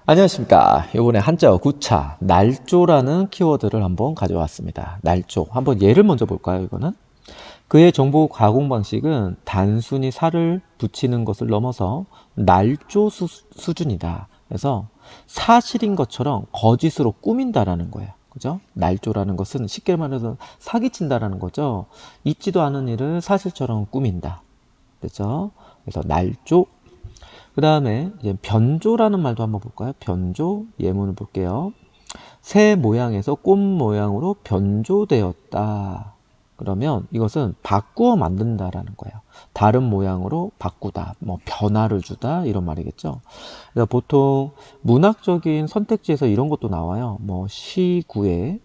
안녕하십니까. 이번에 한자어 구차, 날조라는 키워드를 한번 가져왔습니다. 날조. 한번 예를 먼저 볼까요, 이거는? 그의 정보 가공 방식은 단순히 살을 붙이는 것을 넘어서 날조 수준이다. 그래서 사실인 것처럼 거짓으로 꾸민다라는 거예요. 그죠? 날조라는 것은 쉽게 말해서 사기친다라는 거죠. 있지도 않은 일을 사실처럼 꾸민다. 그죠? 그래서 날조. 그 다음에 이제 변조라는 말도 한번 볼까요? 변조 예문을 볼게요. 새 모양에서 꽃 모양으로 변조되었다. 그러면 이것은 바꾸어 만든다라는 거예요. 다른 모양으로 바꾸다, 뭐 변화를 주다 이런 말이겠죠. 그래서 보통 문학적인 선택지에서 이런 것도 나와요. 뭐 시구에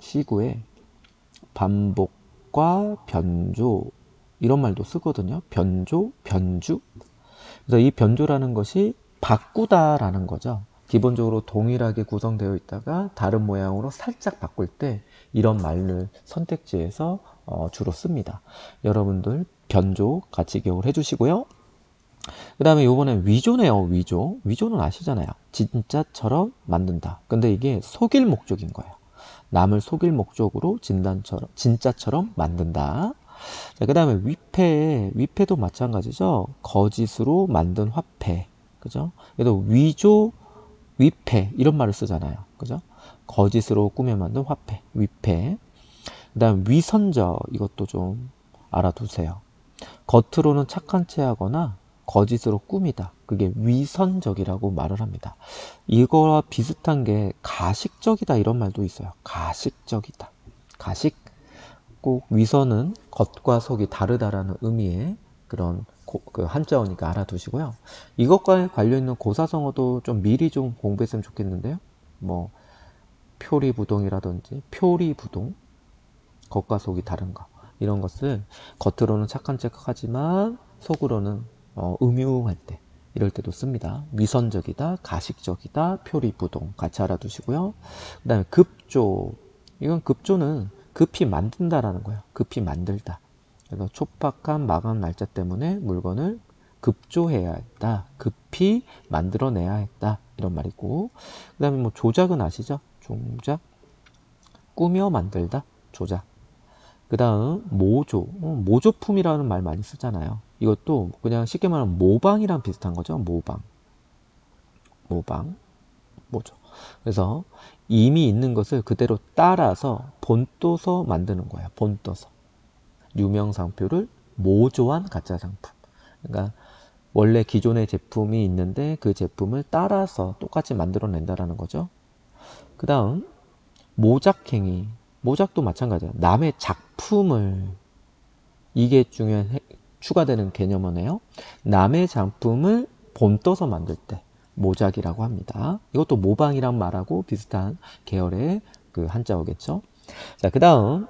반복과 변조 이런 말도 쓰거든요. 변조, 변주. 그래서 이 변조라는 것이 바꾸다라는 거죠. 기본적으로 동일하게 구성되어 있다가 다른 모양으로 살짝 바꿀 때 이런 말을 선택지에서 주로 씁니다. 여러분들 변조 같이 기억을 해주시고요. 그 다음에 요번엔 위조네요. 위조는 아시잖아요. 진짜처럼 만든다. 근데 이게 속일 목적인 거예요. 남을 속일 목적으로 진짜처럼 만든다. 자, 그 다음에 위패도 마찬가지죠. 거짓으로 만든 화폐. 그죠? 그래도 위조, 위패, 이런 말을 쓰잖아요. 그죠? 거짓으로 꾸며 만든 화폐, 위패. 그 다음 위선적, 이것도 좀 알아두세요. 겉으로는 착한 체 하거나 거짓으로 꾸미다. 그게 위선적이라고 말을 합니다. 이거와 비슷한 게 가식적이다 이런 말도 있어요. 가식적이다. 가식. 꼭 위선은 겉과 속이 다르다라는 의미의 그런 그 한자어니까 알아두시고요. 이것과 관련 있는 고사성어도 좀 미리 좀 공부했으면 좋겠는데요. 뭐 표리부동이라든지 표리부동, 겉과 속이 다른 거 이런 것을 겉으로는 착한 척하지만 속으로는 음흉할 때 이럴 때도 씁니다. 위선적이다, 가식적이다, 표리부동 같이 알아두시고요. 그 다음에 급조. 이건 급조는 급히 만든다라는 거예요. 급히 만들다. 그래서 촉박한 마감 날짜 때문에 물건을 급조해야 했다. 급히 만들어내야 했다. 이런 말이고. 그 다음에 뭐 조작은 아시죠? 조작. 꾸며 만들다. 조작. 그 다음 모조. 모조품이라는 말 많이 쓰잖아요. 이것도 그냥 쉽게 말하면 모방이랑 비슷한 거죠. 모방. 모조. 그래서 이미 있는 것을 그대로 따라서 본떠서 만드는 거예요. 본떠서. 유명 상표를 모조한 가짜 상품. 그러니까 원래 기존의 제품이 있는데 그 제품을 따라서 똑같이 만들어낸다라는 거죠. 그 다음 모작행위. 모작도 마찬가지예요. 남의 작품을, 이게 추가되는 개념이네요. 남의 작품을 본떠서 만들 때 모작이라고 합니다. 이것도 모방이란 말하고 비슷한 계열의 그 한자어겠죠. 자, 그 다음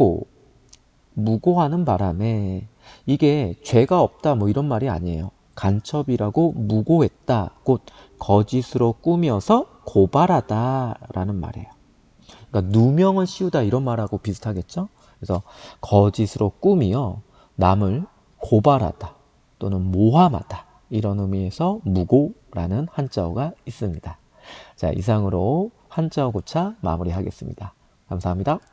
무고하는 바람에, 이게 죄가 없다 뭐 이런 말이 아니에요. 간첩이라고 무고했다, 곧 거짓으로 꾸며서 고발하다 라는 말이에요. 그러니까 누명을 씌우다 이런 말하고 비슷하겠죠. 그래서 거짓으로 꾸미어 남을 고발하다 또는 모함하다 이런 의미에서 무고라는 한자어가 있습니다. 자, 이상으로 한자어 고차 마무리하겠습니다. 감사합니다.